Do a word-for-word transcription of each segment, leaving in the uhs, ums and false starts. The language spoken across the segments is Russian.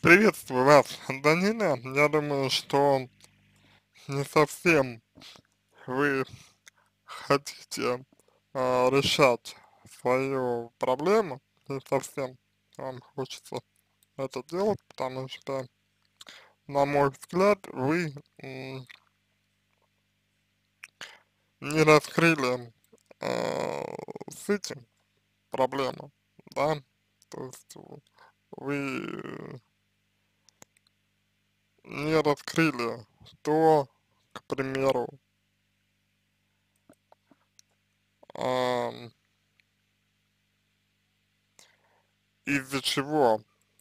Приветствую вас, Данила. Я думаю, что не совсем вы хотите а, решать свою проблему, не совсем вам хочется это делать, потому что, на мой взгляд, вы м, не раскрыли а, с этим проблему, да, то есть вы не раскрыли то, к примеру, ам, из-за чего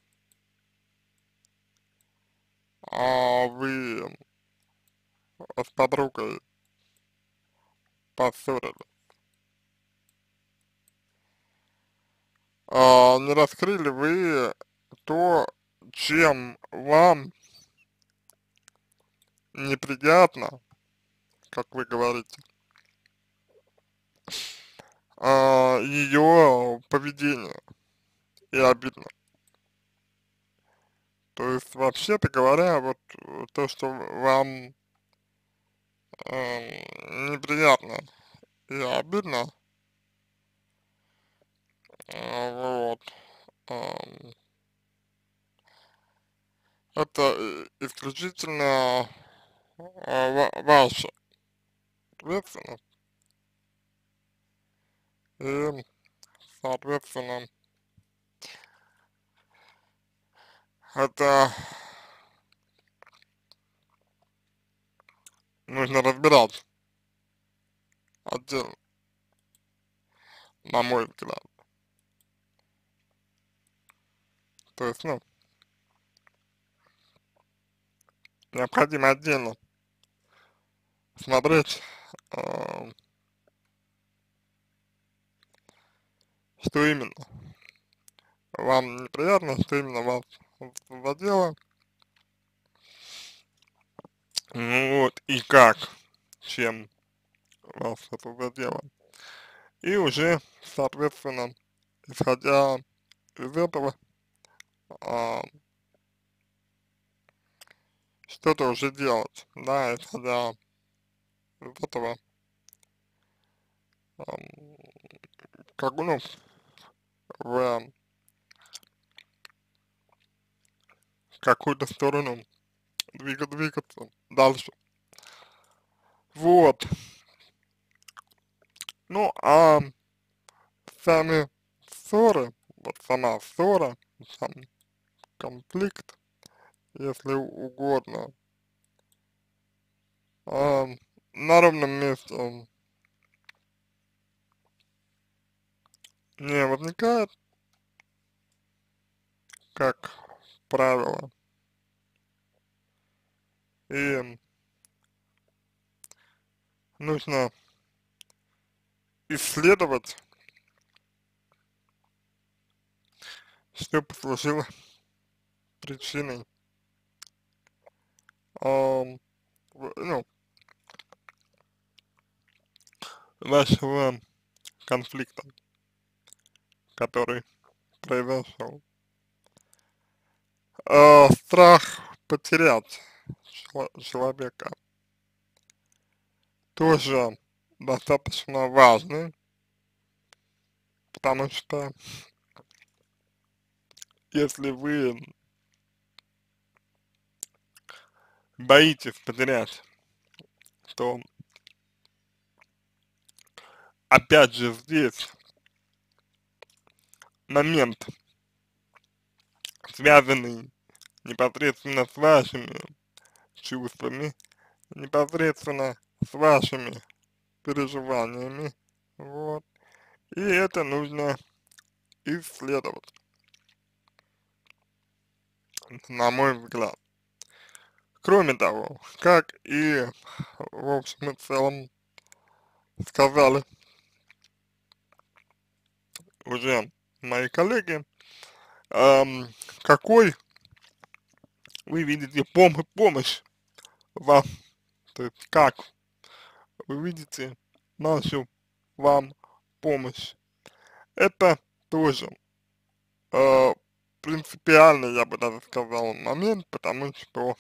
а, вы с подругой поссорились, а, не раскрыли вы то, чем вам неприятно, как вы говорите, а, ее поведение и обидно. То есть, вообще-то говоря, вот э, то, что вам эм, неприятно и обидно, э, вот, эм, это э, исключительно э, ва- ваша ответственность, и, соответственно, это нужно разбирать отдельно, на мой взгляд. То есть, ну, необходимо отдельно смотреть, э, что именно вам неприятно, что именно вас задело, ну вот, и как, чем вас это задело. И уже, соответственно, исходя из этого, а, что-то уже делать, да, исходя из этого, ам, как, ну, в какую-то сторону двигаться, двигаться дальше. Вот. Ну, а сами ссоры, вот сама ссора, сам конфликт, если угодно, а, на ровном месте не возникает, как правило, и нужно исследовать, что послужило причиной, ам, в- ну, вашего конфликта, который произошел. А, страх потерять чело- человека тоже достаточно важный, потому что если вы боитесь потерять, то опять же здесь момент, связанный непосредственно с вашими чувствами, непосредственно с вашими переживаниями, вот, и это нужно исследовать, на мой взгляд. Кроме того, как и в общем и целом сказали уже мои коллеги, ам, какой вы видите пом помощь вам, то есть как вы видите нашу вам помощь. Это тоже э, принципиальный, я бы даже сказал, момент, потому что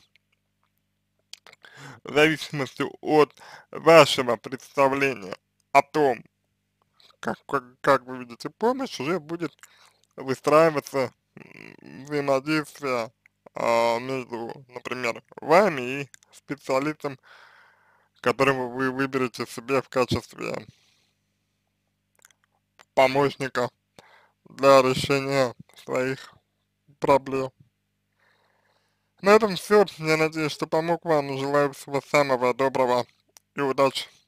в зависимости от вашего представления о том, как, как, как вы видите помощь, уже будет выстраиваться м, взаимодействие а, между, например, вами и специалистом, которого вы выберете себе в качестве помощника для решения своих проблем. На этом все. Я надеюсь, что помог вам. Желаю всего самого доброго и удачи.